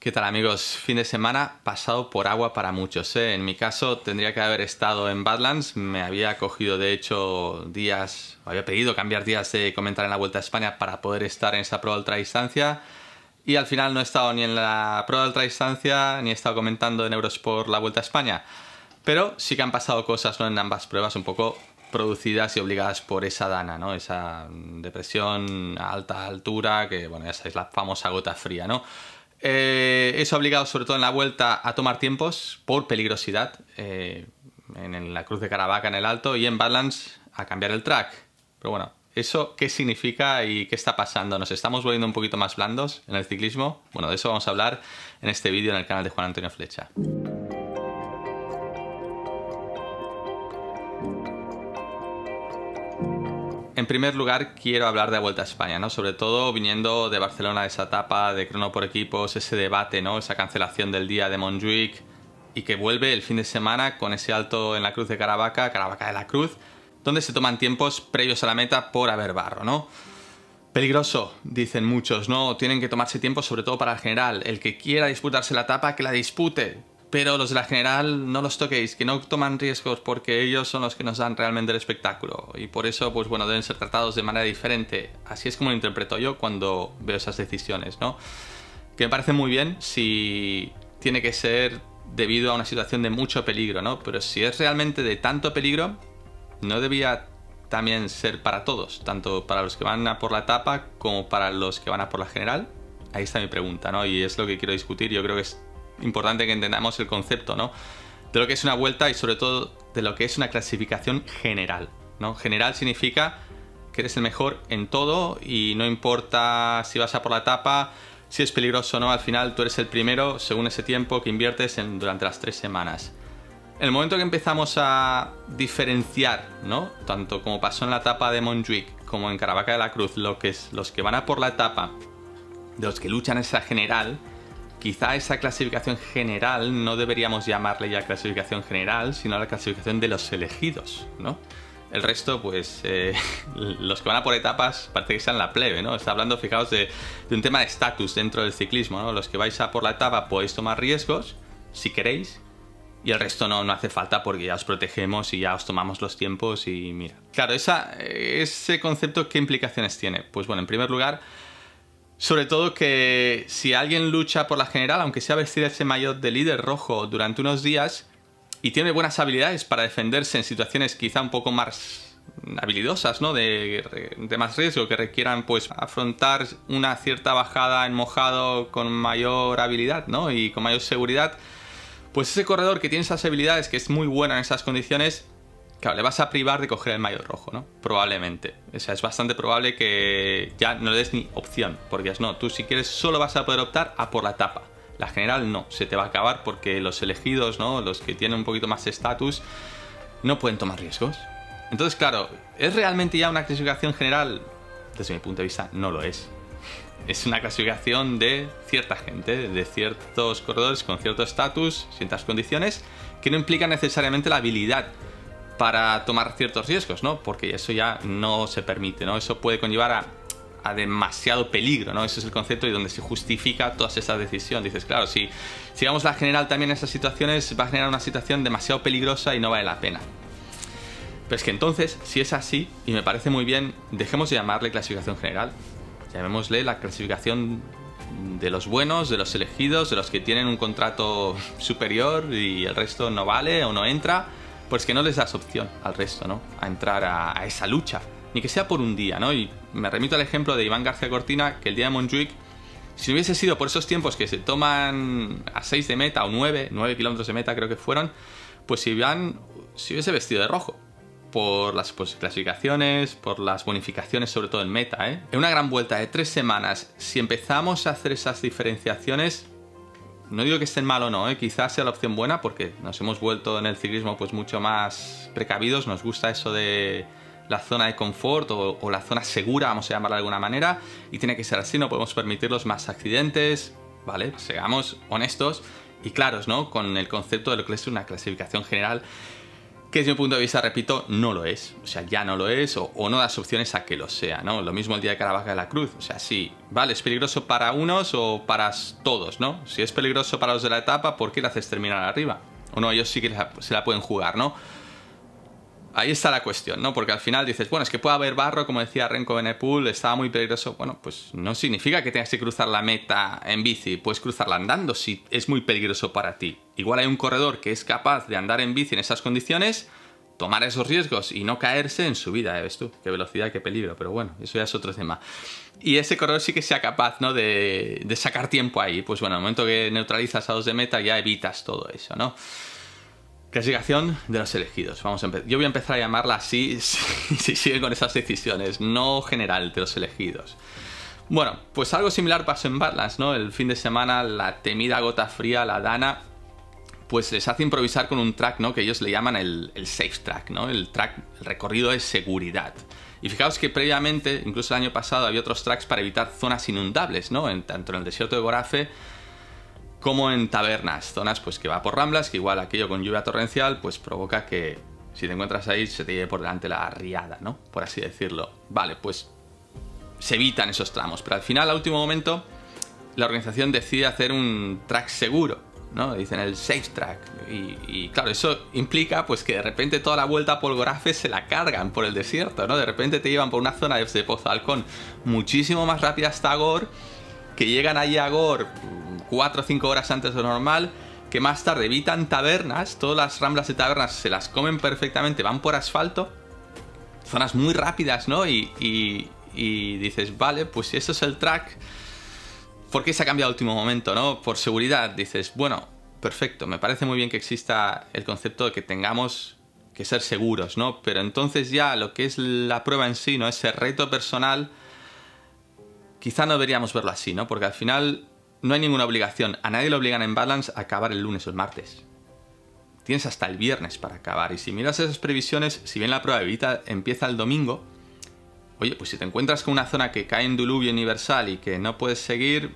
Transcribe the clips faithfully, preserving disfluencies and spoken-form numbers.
¿Qué tal, amigos? Fin de semana pasado por agua para muchos, ¿eh? En mi caso tendría que haber estado en Badlands. Me había cogido de hecho días, había pedido cambiar días de comentar en la Vuelta a España para poder estar en esa prueba de ultradistancia. Y al final no he estado ni en la prueba de ultradistancia ni he estado comentando en Eurosport la Vuelta a España. Pero sí que han pasado cosas, ¿no?, en ambas pruebas un poco producidas y obligadas por esa dana, ¿no? Esa depresión a alta altura, que bueno, ya sabéis, la famosa gota fría, ¿no? Eh, eso ha obligado sobre todo en la Vuelta a tomar tiempos por peligrosidad, eh, en la Cruz de Caravaca en el Alto, y en Badlands a cambiar el track. Pero bueno, ¿eso qué significa y qué está pasando? ¿Nos estamos volviendo un poquito más blandos en el ciclismo? Bueno, de eso vamos a hablar en este vídeo en el canal de Juan Antonio Flecha. En primer lugar, quiero hablar de la Vuelta a España, ¿no? Sobre todo viniendo de Barcelona, de esa etapa de crono por equipos, ese debate, ¿no? Esa cancelación del día de Montjuic, y que vuelve el fin de semana con ese alto en la Cruz de Caravaca, Caravaca de la Cruz, donde se toman tiempos previos a la meta por haber barro, ¿no? Peligroso, dicen muchos, ¿no? Tienen que tomarse tiempo sobre todo para el general. El que quiera disputarse la etapa, que la dispute. Pero los de la general no los toquéis, que no toman riesgos, porque ellos son los que nos dan realmente el espectáculo. Y por eso, pues bueno, deben ser tratados de manera diferente. Así es como lo interpreto yo cuando veo esas decisiones, ¿no? Que me parece muy bien si tiene que ser debido a una situación de mucho peligro, ¿no? Pero si es realmente de tanto peligro, no debía también ser para todos, tanto para los que van a por la etapa como para los que van a por la general. Ahí está mi pregunta, ¿no? Y es lo que quiero discutir. Yo creo que es importante que entendamos el concepto, ¿no?, de lo que es una vuelta y sobre todo de lo que es una clasificación general, ¿no? General significa que eres el mejor en todo y no importa si vas a por la etapa, si es peligroso o no, al final tú eres el primero según ese tiempo que inviertes en, durante las tres semanas. En el momento que empezamos a diferenciar, ¿no?, tanto como pasó en la etapa de Montjuic como en Caravaca de la Cruz, lo que es los que van a por la etapa de los que luchan esa general, quizá esa clasificación general no deberíamos llamarle ya clasificación general, sino la clasificación de los elegidos, ¿no? El resto, pues, eh, los que van a por etapas parece que sean la plebe, ¿no? Está hablando, fijaos, de, de un tema de estatus dentro del ciclismo, ¿no? Los que vais a por la etapa podéis tomar riesgos, si queréis, y el resto no, no hace falta porque ya os protegemos y ya os tomamos los tiempos y mira. Claro, esa, ese concepto, ¿qué implicaciones tiene? Pues bueno, en primer lugar, sobre todo que si alguien lucha por la general, aunque sea vestir ese maillot de líder rojo durante unos días y tiene buenas habilidades para defenderse en situaciones quizá un poco más habilidosas, ¿no?, de, de más riesgo, que requieran pues afrontar una cierta bajada en mojado con mayor habilidad, ¿no?, y con mayor seguridad, pues ese corredor que tiene esas habilidades, que es muy bueno en esas condiciones, claro, le vas a privar de coger el maillot rojo, ¿no? Probablemente. O sea, es bastante probable que ya no le des ni opción, porque es no, tú si quieres solo vas a poder optar a por la etapa. La general no, se te va a acabar porque los elegidos, ¿no?, los que tienen un poquito más estatus, no pueden tomar riesgos. Entonces, claro, ¿es realmente ya una clasificación general? Desde mi punto de vista, no lo es. Es una clasificación de cierta gente, de ciertos corredores con cierto estatus, ciertas condiciones, que no implican necesariamente la habilidad para tomar ciertos riesgos, ¿no? Porque eso ya no se permite, ¿no? Eso puede conllevar a, a demasiado peligro, ¿no? Ese es el concepto y donde se justifica toda esa decisión. Dices, claro, si sigamos la general también en esas situaciones, va a generar una situación demasiado peligrosa y no vale la pena. Pero es que entonces, si es así, y me parece muy bien, dejemos de llamarle clasificación general. Llamémosle la clasificación de los buenos, de los elegidos, de los que tienen un contrato superior y el resto no vale o no entra. Pues que no les das opción al resto, ¿no?, a entrar a, a esa lucha, ni que sea por un día, ¿no? Y me remito al ejemplo de Iván García Cortina, que el día de Montjuic, si no hubiese sido por esos tiempos que se toman a seis de meta o nueve, nueve kilómetros de meta creo que fueron, pues Iván se hubiese vestido de rojo por las pues, clasificaciones, por las bonificaciones, sobre todo en meta, ¿eh? En una gran vuelta de tres semanas, si empezamos a hacer esas diferenciaciones, no digo que estén mal o no, ¿eh? Quizás sea la opción buena porque nos hemos vuelto en el ciclismo pues mucho más precavidos, nos gusta eso de la zona de confort o, o la zona segura, vamos a llamarla de alguna manera, y tiene que ser así, no podemos permitirnos más accidentes, ¿vale? Seamos honestos y claros, ¿no?, con el concepto de lo que es una clasificación general, que desde mi punto de vista, repito, no lo es. O sea, ya no lo es, o, o no das opciones a que lo sea, ¿no? Lo mismo el día de Caravaca de la Cruz. O sea, sí, vale, es peligroso para unos o para todos, ¿no? Si es peligroso para los de la etapa, ¿por qué le haces terminar arriba? O no, ellos sí que se la pueden jugar, ¿no? Ahí está la cuestión, ¿no? Porque al final dices, bueno, es que puede haber barro, como decía Remco Evenepoel, estaba muy peligroso. Bueno, pues no significa que tengas que cruzar la meta en bici, puedes cruzarla andando si es muy peligroso para ti. Igual hay un corredor que es capaz de andar en bici en esas condiciones, tomar esos riesgos y no caerse en su vida, ¿eh? ¿Ves tú? Qué velocidad, qué peligro, pero bueno, eso ya es otro tema. Y ese corredor sí que sea capaz, ¿no? De, de sacar tiempo ahí. Pues bueno, en el momento que neutralizas a dos de meta ya evitas todo eso, ¿no? Clasificación de los elegidos. Vamos a empezar. Yo voy a empezar a llamarla así si, si siguen con esas decisiones, no general de los elegidos. Bueno, pues algo similar pasó en Badlands, ¿no? El fin de semana, la temida gota fría, la Dana, pues les hace improvisar con un track, ¿no? Que ellos le llaman el, el safe track, ¿no? El track, el recorrido de seguridad. Y fijaos que previamente, incluso el año pasado, había otros tracks para evitar zonas inundables, ¿no? En, tanto en el desierto de Gorafe como en tabernas, zonas pues que va por ramblas, que igual aquello con lluvia torrencial pues provoca que si te encuentras ahí se te lleve por delante la riada, ¿no? Por así decirlo. Vale, pues se evitan esos tramos, pero al final, al último momento, la organización decide hacer un track seguro, ¿no? Dicen el safe track. Y, y claro, eso implica pues que de repente toda la vuelta por Gorafe se la cargan por el desierto, ¿no? De repente te llevan por una zona de Pozo Halcón muchísimo más rápida hasta Gor, que llegan allí a Gor cuatro o cinco horas antes de lo normal, que más tarde evitan tabernas, todas las ramblas de tabernas se las comen perfectamente, van por asfalto, zonas muy rápidas, ¿no? Y, y, y dices, vale, pues si eso es el track, ¿por qué se ha cambiado al último momento, no? Por seguridad, dices, bueno, perfecto, me parece muy bien que exista el concepto de que tengamos que ser seguros, ¿no? Pero entonces ya lo que es la prueba en sí, ¿no? Ese reto personal, quizá no deberíamos verlo así, ¿no? Porque al final no hay ninguna obligación. A nadie le obligan en Badlands a acabar el lunes o el martes. Tienes hasta el viernes para acabar. Y si miras esas previsiones, si bien la prueba evita, empieza el domingo, oye, pues si te encuentras con una zona que cae en diluvio universal y que no puedes seguir,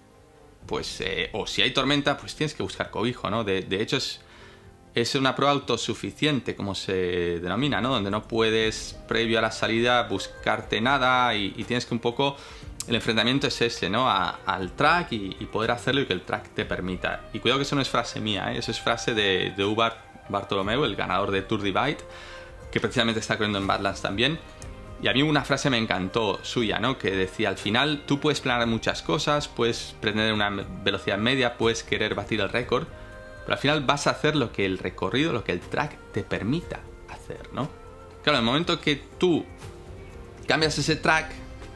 pues, eh, o si hay tormenta, pues tienes que buscar cobijo, ¿no? De, de hecho, es, es una prueba autosuficiente, como se denomina, ¿no? Donde no puedes, previo a la salida, buscarte nada y, y tienes que un poco... El enfrentamiento es ese, ¿no? A, al track y, y poder hacerlo y que el track te permita. Y cuidado que eso no es frase mía, ¿eh? Eso es frase de, de Hubert Bartolomeu, el ganador de Tour Divide, que precisamente está corriendo en Badlands también. Y a mí una frase me encantó suya, ¿no? Que decía, al final tú puedes planear muchas cosas, puedes pretender una velocidad media, puedes querer batir el récord, pero al final vas a hacer lo que el recorrido, lo que el track te permita hacer, ¿no? Claro, en el momento que tú cambias ese track,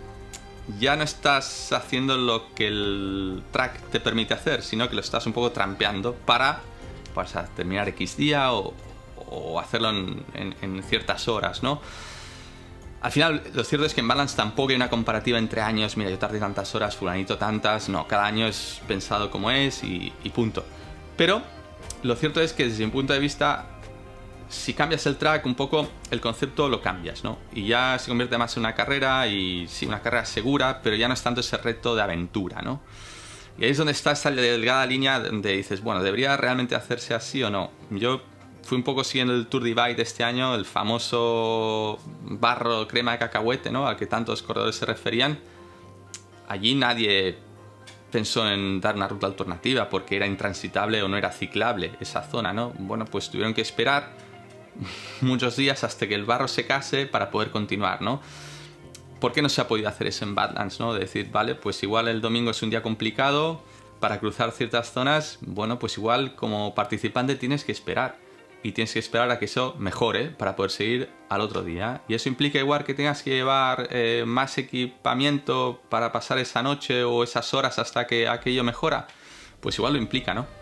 ya no estás haciendo lo que el track te permite hacer, sino que lo estás un poco trampeando para pues, terminar X día o, o hacerlo en, en, en ciertas horas, ¿no? Al final, lo cierto es que en Badlands tampoco hay una comparativa entre años. Mira, yo tardé tantas horas, fulanito tantas. No, cada año es pensado como es y, y punto. Pero lo cierto es que desde mi punto de vista, si cambias el track un poco, el concepto lo cambias, ¿no? Y ya se convierte más en una carrera y sí, una carrera segura, pero ya no es tanto ese reto de aventura, ¿no? Y ahí es donde está esa delgada línea donde dices, bueno, ¿debería realmente hacerse así o no? Yo fui un poco siguiendo el Tour Divide de este año, el famoso barro crema de cacahuete, ¿no? Al que tantos corredores se referían. Allí nadie pensó en dar una ruta alternativa porque era intransitable o no era ciclable esa zona, ¿no? Bueno, pues tuvieron que esperar muchos días hasta que el barro secase para poder continuar, ¿no? ¿Por qué no se ha podido hacer eso en Badlands, no? De decir, vale, pues igual el domingo es un día complicado para cruzar ciertas zonas, bueno, pues igual como participante tienes que esperar y tienes que esperar a que eso mejore para poder seguir al otro día. Y eso implica igual que tengas que llevar eh, más equipamiento para pasar esa noche o esas horas hasta que aquello mejora, pues igual lo implica, ¿no?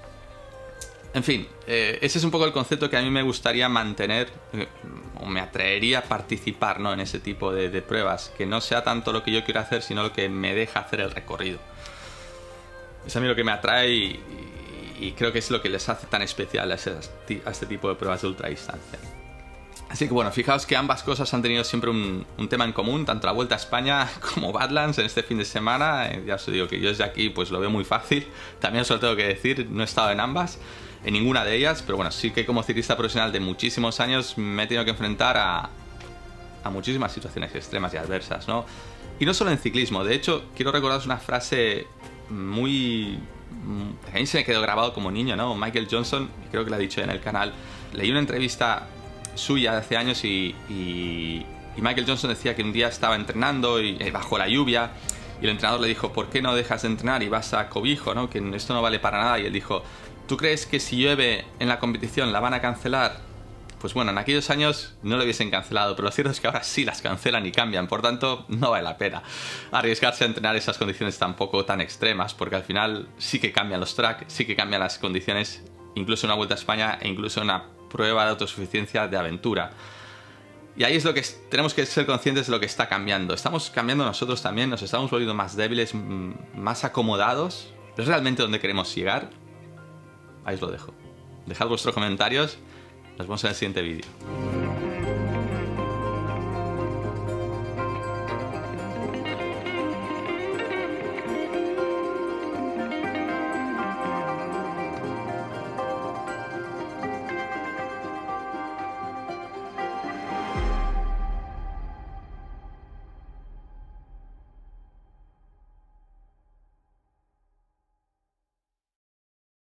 En fin, eh, ese es un poco el concepto que a mí me gustaría mantener, eh, o me atraería a participar, ¿no? En ese tipo de, de pruebas, que no sea tanto lo que yo quiero hacer, sino lo que me deja hacer el recorrido. Es a mí lo que me atrae y, y, y creo que es lo que les hace tan especial a, ese, a este tipo de pruebas de ultradistancia. Así que bueno, fijaos que ambas cosas han tenido siempre un, un tema en común, tanto la Vuelta a España como Badlands en este fin de semana. Eh, ya os digo que yo desde aquí pues lo veo muy fácil, también os lo tengo que decir, no he estado en ambas. en ninguna de ellas, pero bueno, sí que como ciclista profesional de muchísimos años me he tenido que enfrentar a, a muchísimas situaciones extremas y adversas, ¿no? Y no solo en ciclismo, de hecho, quiero recordaros una frase muy... a mí se me quedó grabado como niño, ¿no? Michael Johnson, creo que lo ha dicho en el canal, leí una entrevista suya de hace años y, y, y Michael Johnson decía que un día estaba entrenando y eh, bajo la lluvia y el entrenador le dijo, ¿por qué no dejas de entrenar y vas a cobijo, ¿no? Que esto no vale para nada. Y él dijo, ¿tú crees que si llueve en la competición la van a cancelar? Pues bueno, en aquellos años no lo hubiesen cancelado, pero lo cierto es que ahora sí las cancelan y cambian, por tanto no vale la pena arriesgarse a entrenar esas condiciones tampoco tan extremas, porque al final sí que cambian los tracks, sí que cambian las condiciones, incluso en una Vuelta a España e incluso en una prueba de autosuficiencia de aventura. Y ahí es lo que es, tenemos que ser conscientes de lo que está cambiando. Estamos cambiando nosotros también, nos estamos volviendo más débiles, más acomodados. ¿Es realmente donde queremos llegar? Ahí os lo dejo. Dejad vuestros comentarios. Nos vemos en el siguiente vídeo.